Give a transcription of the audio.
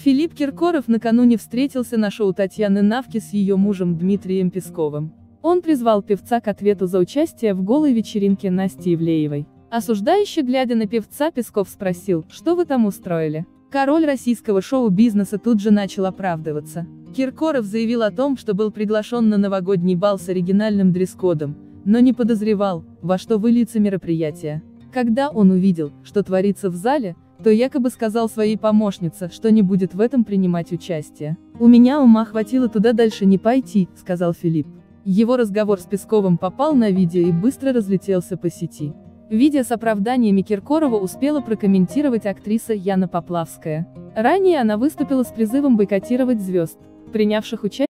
Филипп Киркоров накануне встретился на шоу Татьяны Навки с ее мужем Дмитрием Песковым. Он призвал певца к ответу за участие в голой вечеринке Насти Ивлеевой. Осуждающе глядя на певца, Песков спросил: «Что вы там устроили?» Король российского шоу-бизнеса тут же начал оправдываться. Киркоров заявил о том, что был приглашен на новогодний бал с оригинальным дресс-кодом, но не подозревал, во что выльется мероприятие. Когда он увидел, что творится в зале, то якобы сказал своей помощнице, что не будет в этом принимать участие. «У меня ума хватило туда дальше не пойти», — сказал Филипп. Его разговор с Песковым попал на видео и быстро разлетелся по сети. Видео с оправданиями Киркорова успела прокомментировать актриса Яна Поплавская. Ранее она выступила с призывом бойкотировать звезд, принявших участие